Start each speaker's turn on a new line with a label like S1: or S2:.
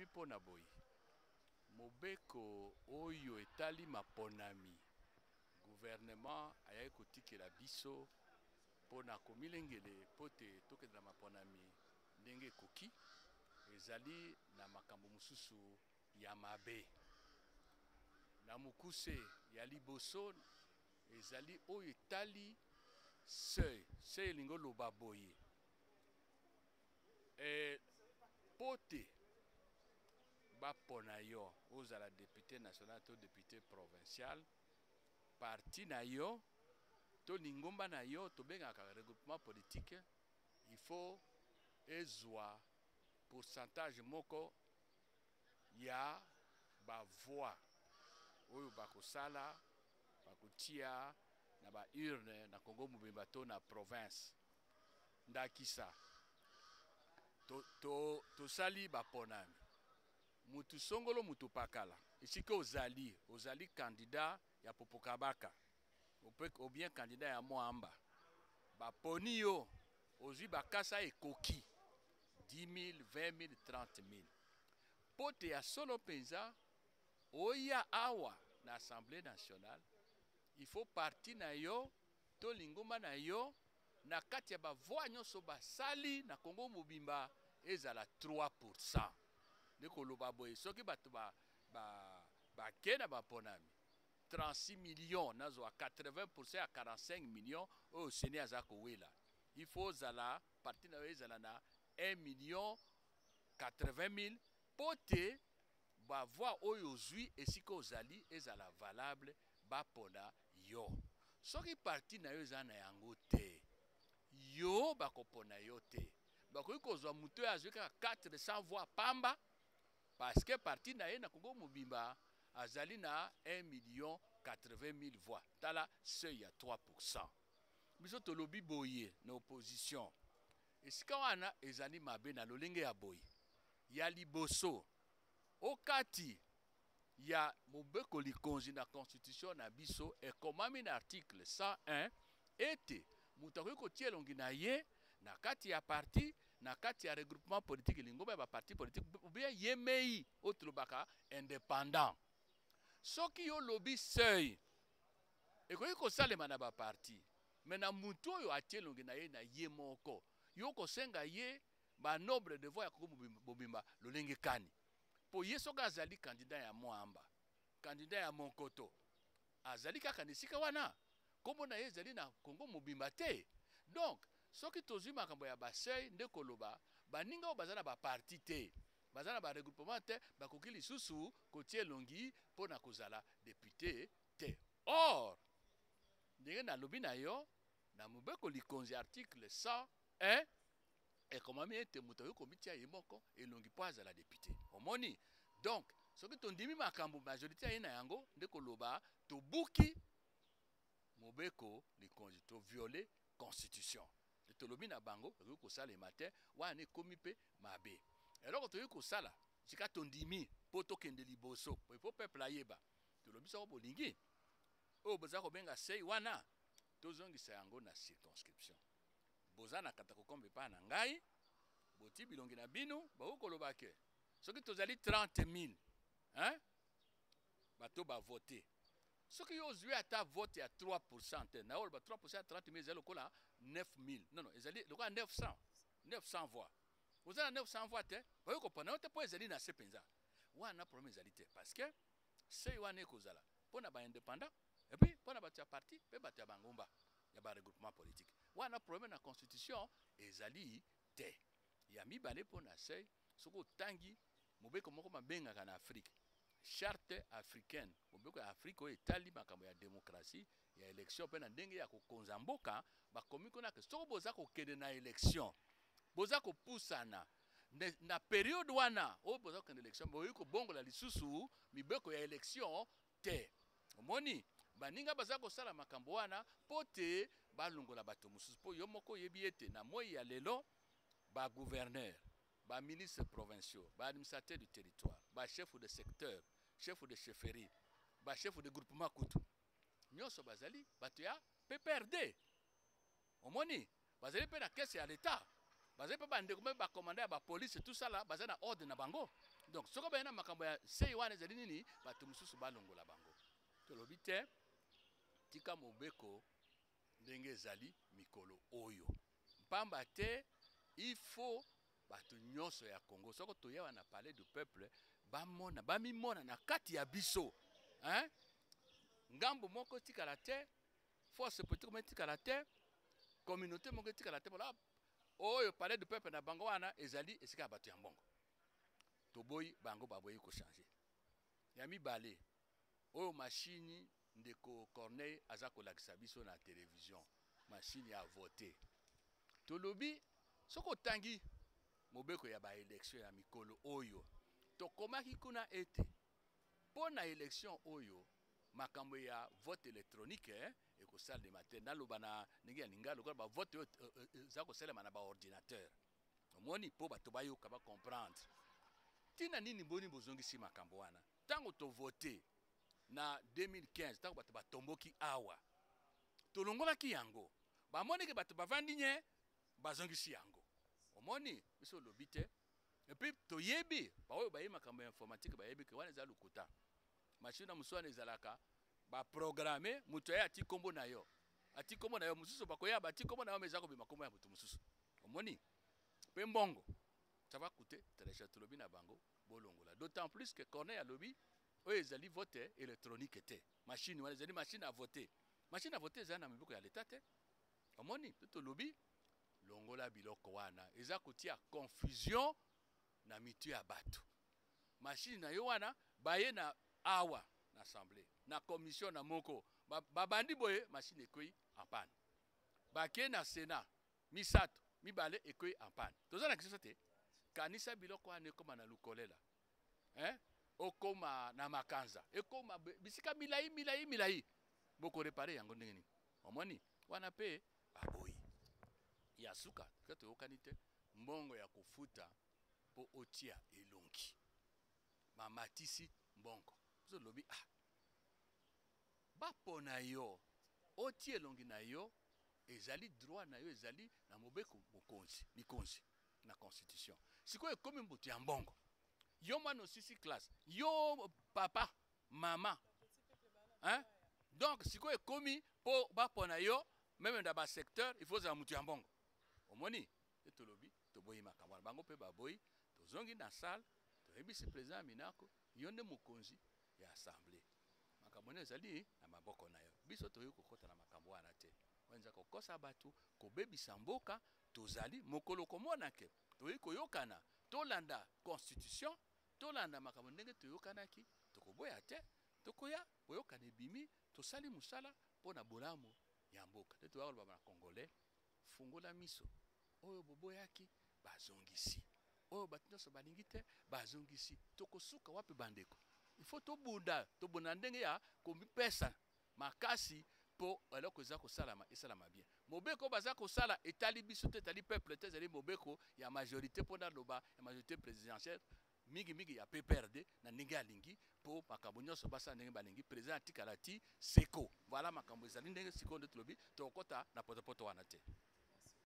S1: pona boy. Mobeko oyo etali maponami. Gouvernement ayaye kotikela biso pona komilengele pote tokenda maponami ndenge ekoki ezali na makambo mususu ya mabe. Na mukuse ya liboso ezali oyo etali seuil lingo loba boye. Pote bapona yo ozala député national to député provincial parti na yo to lingomba na yo to bengaka regroupement politique, il faut ezwa pourcentage moko ya ba voix oyo bakosala bakotia na ba urne na Congo mobimba to na province ndakisa to sali baponami mutu songolo mutu pakala isika ozali candidat ya Popokabaka ou bien candidat ya Moamba baponi yo ozwi bakasa ekoki 10 000, 20 000, 30 000 pote ya solo penza oya awa na Assemblée nationale. Il faut parti na yo to lingoma na yo na kati ya ba voix nyonso basali na Congo mobimba ezala 3%. Ndeko loba boye soki bato ba kena baponami 36 millions nazo a 80% à 45 millions au Sénégal azako wela. Il faut zala parti na yo ezala na 1 million 80 000 pote ba voix oyo zui esika ozali ezala valable bapona yo. Soki parti na yo ezana yango te yo bakopona yo te bakoki kozwa mutu azwi kaka 400 voix pamba parce que parti na ye na Congo mobimba azali na 1 million 80 000 voix tala seuil ya 3%. Biso tolobi boye na opposition esika wana ezali mabe na lolenge ya boye ya liboso okati ya mobeko likonzi na constitution na biso ekomami na article 101 ete mutu akoki kotia elongi na ye na kati ya parti na kati ya regroupement politique lingomba ya ba parti politique ou bien yemei otulobaka indépendant. Soki yo lobi seuil ekoki kosalema na ba parti mais na mutu oyo atia elongi na ye na ye moko yo kosenga ye ba nombre de voix ya Congo mobimba lolenge kani po ye soki azali candidat ya Moamba candidat ya Monkoto azali kaka na esika wana kombo na ye ezali na Congo mobimba te. Donc soki tozwi makambo ya baseuil nde koloba baninga oyo baza na baparti te baza na baregroupement te bakoki lisusu kotia elongi mpo na kozala député te. Or ndenge nalobi na yo na mobeko likonzi article 101 ekomami ete moto akoki komitia ye moko elongi mpo azala député omoni. Donc soki tondimi makambo majorité ya ye na yango nde koloba tobuki mobeko likonzi to violer constitution tolobi na bango tokoki kosalema te wana ekomi mpe mabe eloko tokoki kosala sika tondimi mpo tokende liboso po peuple ayeba tolobi soko bolingi oyo boza kobenga sei wana tozongisa yango na circonscription boza na kata kokomba epai na ngai boti bilongi na bino bakoki koloba ke soki tozali 30 000 bato bavote soki yo ozwi ata vote ya 3% te na oloba 3% ya 30 000 ezali lokola 9 000 non ezali lokola 900 voix oza na 900 voix te bakoki kopona yo te mpo ezali na se mpenza wana problème ezali te parce que sei wana ekozala mpo na baindépendant epuis mpo na bato ya parti mpe bato ya bangomba ya baregroupement politique wana problème na constitution ezali te. Ya mibale mpo na sei soki otangi mobeko moko babengaka na Afrique charte africaine mobeko ya Afrique oyo etali makambo ya démocratie ya élection mpe na ndenge ya kokonza mboka bakomi kuna ke soki boza kokende na élection boza kopusana na période wana oyo boza kokende élection boyoki kobongola lisusu mibeko ya élection te omoni baninga baza kosala makambo wana mpo te balongola bato mosusu mpo yo moko oyebi ete na moi ya lelo bagouverneur baministres provinciaux baadministrateurs du territoire bachef de secteur chef de chefferie bachef de groupement kutu nyonso bazali bato ya PPRD omoni bazali mpe na kese ya l'état bazali mpe bandeko mpe bakomanda ya bapolice tout ça là baza na ordre na bango. donc soko bayena makambo ya sei wana ezali nini bato mosusu balongola bango tolobi te tika mobeko ndenge ezali mikolo oyo pamba te il faut bato nyonso ya Congo soko toyewa na palais du peuple bamimona na kati ya biso hein? Ngambo moko tikala te force politique moko tikala te communauté moko tikala te bola oyo palais du peuple na bango wana ezali esika bato ya mbongo toboyi bango baboyi ko changer ya mibale oyo machine ndeko Corneille aza kolakisa biso na télévision machine ya voter tolobi soko tangi mobeko ya ba élection ya mikolo oyo tokomaki kuna ete pona élection oyo makambo ya vote électronique et ko salle de matin naloba na ndenge ya lingalo ko ba vote za ko salema na ba ordinateur omoni po bato bayoka ba comprendre tina nini boni bozongisi makambo wana tango to voter na 2015 tango bato batomboki awa tolongolaki yango bamoni ke bato bavandi nye bazongisi yango omoni biso lobi te et puis toyebi baoyo baye makambo ya informatique bayebi ke wana eza lukuta machine na muswana ezalaka ba programmer mutu ya ati kombo na yo mususu bakoya bati kombo na yo mezako bima kombo ya mutu mususu omoni pe mbongo ça va coûter très cher tolobi na bango bolongola d'autant plus que Corneille a lobby oyo ezali vote électronique te machine wana ezali machine à voter eza na miboko ya leta te omoni tolobi longola biloko wana eza kotia confusion na mitu ya bato machine na yo wana baye na awa na assemblée na commission na moko babandi boye machine ekoi en panne bake na sénat misato mibale ekoi en panne toza na kiso te kanisa biloko wana ekoma na lukolela okoma na makanza ekoma bisika milai boko réparer yango ndenge nini omoni wana pe baboyi ya suka kato yokani te mbongo ya kofuta po otia elongi mamatisi mbongo zo lobi bapona yo otie elongi na yo ezali droit na yo ezali na mobeko mikonzi na constitution sikoyo ekomi mbutu ya mbongo yo mwana osisi classe yo papa mama hein? Donc sikoyo ekomi po bapona yo même dans ba secteur il faut za mutu ya mbongo omoni etolobi toboyi makambo wana bango pe baboyi tozongi na salle toyebisi président Minako yo nde mokonzi ya assemblée makambo ezali na maboko na yo biso toyi kokota na makambo wana te wenza kokosa bato kobebisa mboka tozali mokolo komona ke toyi koyokana tolanda constitution tolanda makambo ndenge toyokanaki tokoboya te tokoya boyokana ebimi tosali musala pona bolamu ya mboka te toyakoloba na congolais fungola miso oyo boboyaki bazongisi oyo bato nyonso balingi te bazongisi tokosuka wapi bandeko il faut tobunda ndenge ya komipesa makasi po eloko eza kosalama esalama bien mobeko baza kosala etali biso te etali peuple te ezali mobeko ya majorité mpona loba ya majorité présidentielle mingi ya PPRD na ndenge alingi po makambo nyonso basala ndenge balingi président atikala ti seko voilà makambo ezali ndenge sikoyo nde tolobi tokokota na potopoto wana te